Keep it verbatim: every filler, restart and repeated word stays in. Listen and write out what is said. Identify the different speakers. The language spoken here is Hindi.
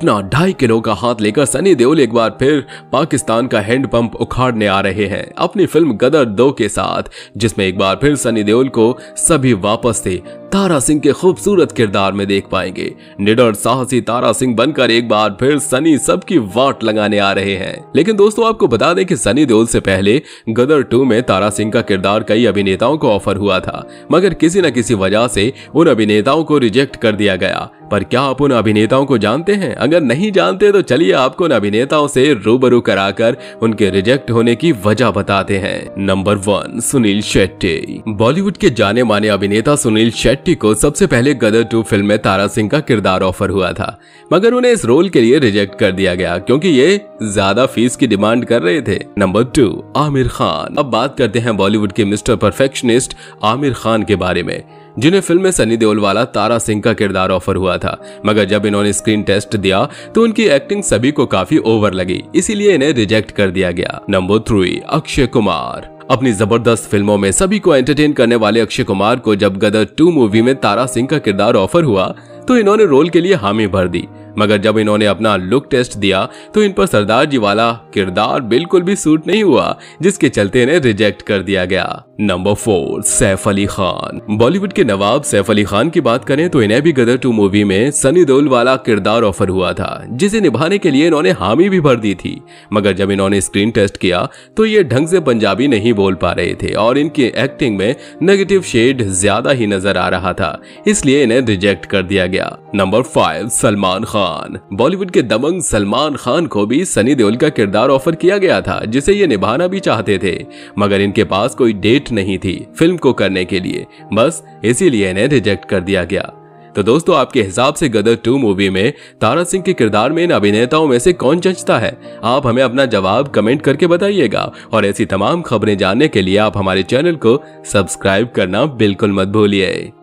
Speaker 1: अपना ढाई किलो का हाथ लेकर सनी देओल एक बार फिर पाकिस्तान का हैंडपंप उखाड़ने आ रहे हैं अपनी फिल्म गदर दो के साथ, जिसमें एक बार फिर सनी देओल को सभी वापस से तारा सिंह के खूबसूरत किरदार में देख पाएंगे। निडर साहसी तारा सिंह बनकर एक बार फिर सनी सबकी वाट लगाने आ रहे हैं। लेकिन दोस्तों आपको बता दें कि सनी देओल से पहले गदर टू में तारा सिंह का किरदार कई अभिनेताओं को ऑफर हुआ था, मगर किसी न किसी वजह से उन अभिनेताओं को रिजेक्ट कर दिया गया। पर क्या आप उन अभिनेताओं को जानते हैं? अगर नहीं जानते तो चलिए आपको उन अभिनेताओं से रूबरू कराकर उनके रिजेक्ट होने की वजह बताते हैं। Number one, Sunil Shetty. बॉलीवुड के जाने माने अभिनेता सुनील शेट्टी को सबसे पहले गदर टू फिल्म में तारा सिंह का किरदार ऑफर हुआ था, मगर उन्हें इस रोल के लिए रिजेक्ट कर दिया गया क्योंकि ये ज्यादा फीस की डिमांड कर रहे थे। Number two, Aamir Khan. अब बात करते हैं बॉलीवुड के मिस्टर परफेक्शनिस्ट आमिर खान के बारे में, जिन्हें फिल्म में सनी देओल वाला तारा सिंह का किरदार ऑफर हुआ था, मगर जब इन्होंने स्क्रीन टेस्ट दिया तो उनकी एक्टिंग सभी को काफी ओवर लगी, इसीलिए इन्हें रिजेक्ट कर दिया गया। Number three, Akshay Kumar. अपनी जबरदस्त फिल्मों में सभी को एंटरटेन करने वाले अक्षय कुमार को जब गदर टू मूवी में तारा सिंह का किरदार ऑफर हुआ तो इन्होंने रोल के लिए हामी भर दी, मगर जब इन्होंने अपना लुक टेस्ट दिया तो इन पर सरदार जी वाला किरदार बिल्कुल भी सूट नहीं हुआ, जिसके चलते इन्हें रिजेक्ट कर दिया गया। Number four, Saif Ali Khan. बॉलीवुड के नवाब सैफ अली खान की बात करें तो इन्हें भी गदर टू मूवी में सनी देओल वाला किरदार ऑफर हुआ था, जिसे निभाने के लिए इन्होंने हामी भी भर दी थी, मगर जब इन्होंने स्क्रीन टेस्ट किया तो ये ढंग से पंजाबी नहीं बोल पा रहे थे और इनकी एक्टिंग में नेगेटिव शेड ज्यादा ही नजर आ रहा था, इसलिए इन्हें रिजेक्ट कर दिया गया। Number five, Salman Khan. बॉलीवुड के दबंग सलमान खान को भी सनी देओल का किरदार ऑफर किया गया था, जिसे ये निभाना भी चाहते थे, मगर इनके पास कोई डेट नहीं थी फिल्म को करने के लिए, बस इसीलिए इन्हें रिजेक्ट कर दिया गया। तो दोस्तों आपके हिसाब से गदर टू मूवी में तारा सिंह के किरदार में इन अभिनेताओं में से कौन जचता है? आप हमें अपना जवाब कमेंट करके बताइएगा और ऐसी तमाम खबरें जानने के लिए आप हमारे चैनल को सब्सक्राइब करना बिल्कुल मत भूलिए।